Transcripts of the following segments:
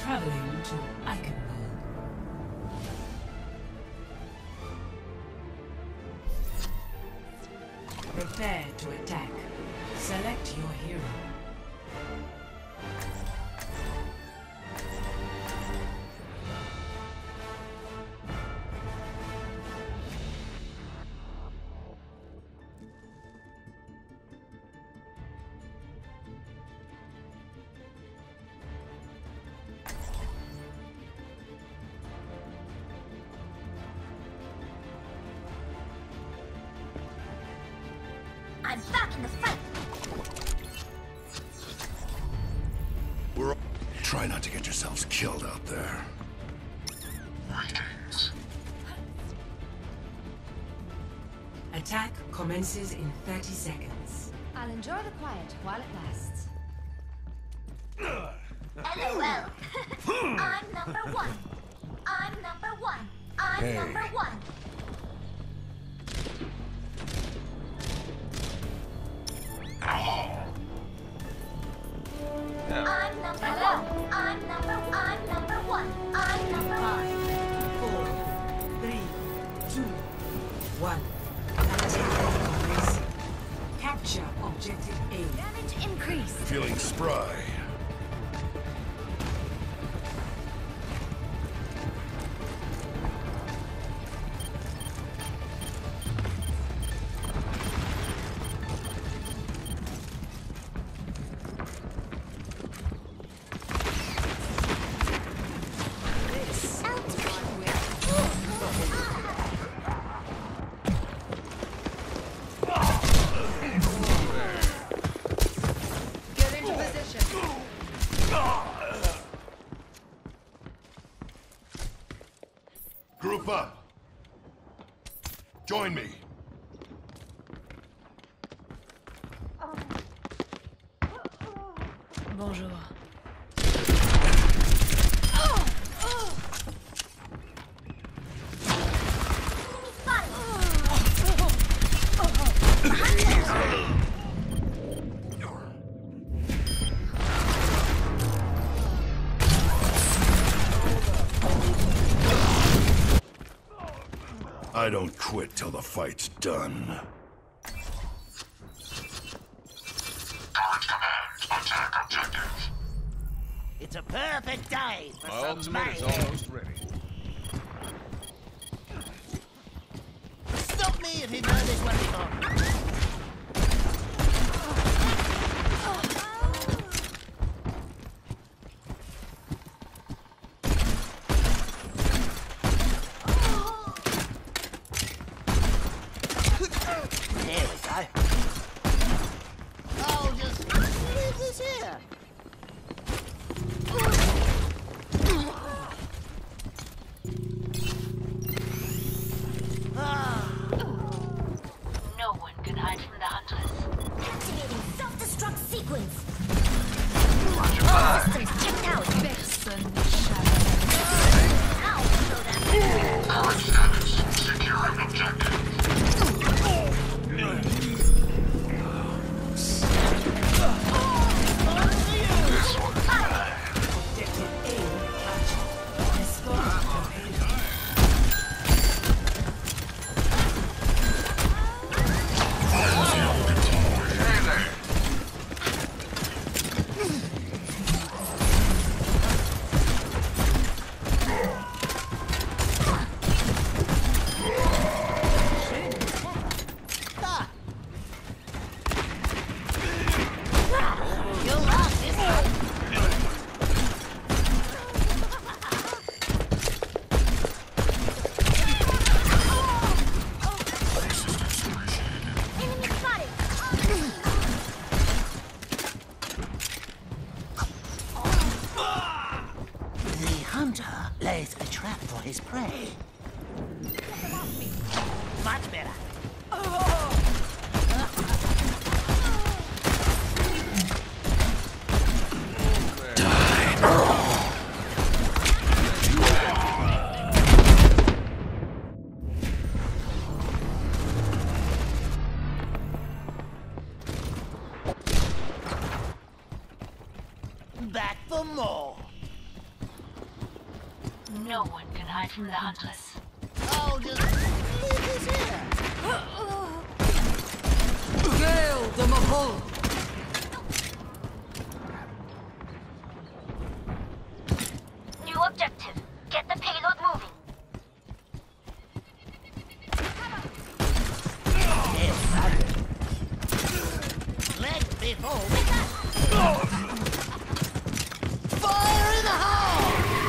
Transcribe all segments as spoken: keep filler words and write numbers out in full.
Traveling to Eichenberg. Prepare to attack. Select your hero. I'm back in the fight! We're... Try not to get yourselves killed out there. Greetings. Attack commences in thirty seconds. I'll enjoy the quiet while it lasts. LOL. I'm number one. I'm number one. I'm Hey. number one. I'm number one. I'm number I'm number one. I'm number one. Five, four, three, two, one. Attack commencing. Capture objective A. Damage increased. Feeling spry. Group up. Join me. Bonjour. I don't quit till the fight's done. Current command, attack objective. It's a perfect day for My some ultimate is mayhem. almost ready. Stop me if you've heard this one before. There we go. I'll just leave this here. No one can hide from the hunters. Activating self-destruct sequence. All systems checked out. Personne Current status, securing objective. This one. Objective A captured. Respond to your hero. Ah. You'll love this one. Enemy spotted. The hunter lays a trap for his prey. Much better. Back for more. No one can hide from the Huntress. Oh, just leave this here. Gale the Mahol! New objective. Get the payload moving. Let before we fire in the hole!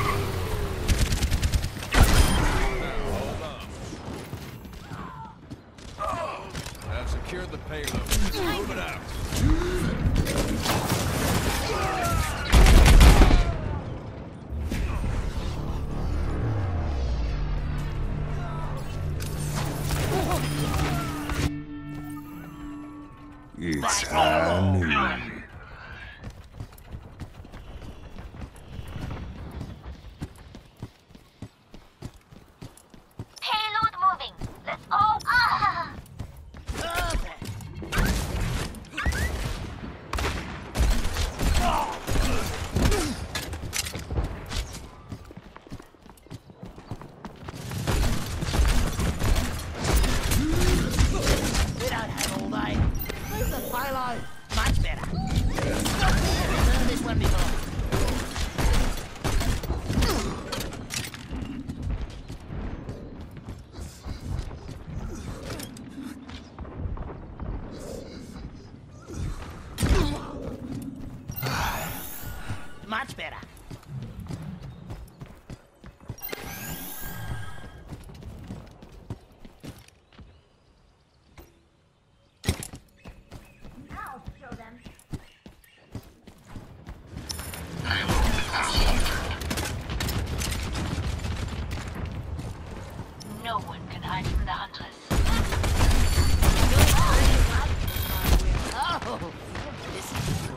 I've secured the payload. Move it out. It's high noon. Payload moving. Let's all. Ah! We don't have all day. Move the payload. Much better. Stop here. We've heard this one before. Much better. I'll show them. No one can hide from the Huntress. Oh, this is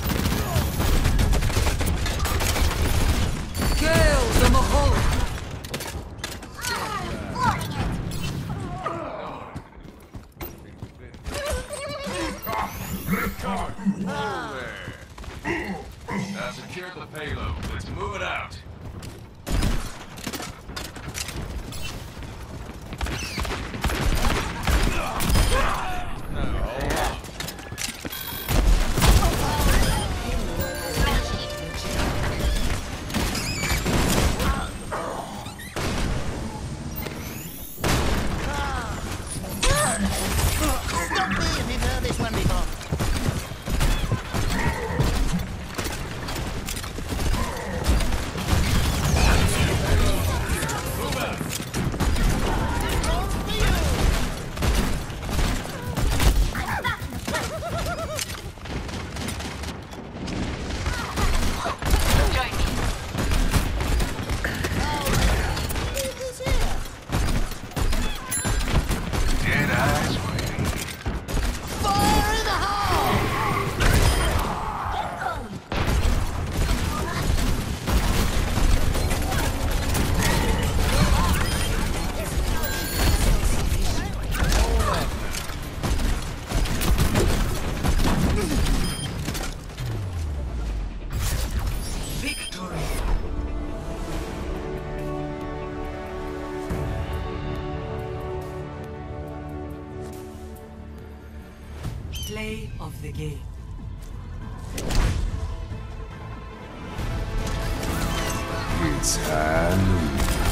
Gale the Mahol! I've secured the payload. Let's move it out. Stop me if you've heard this one before. Dead eyes waiting. Fire in the hole! Victory! Play of the game. It's high noon.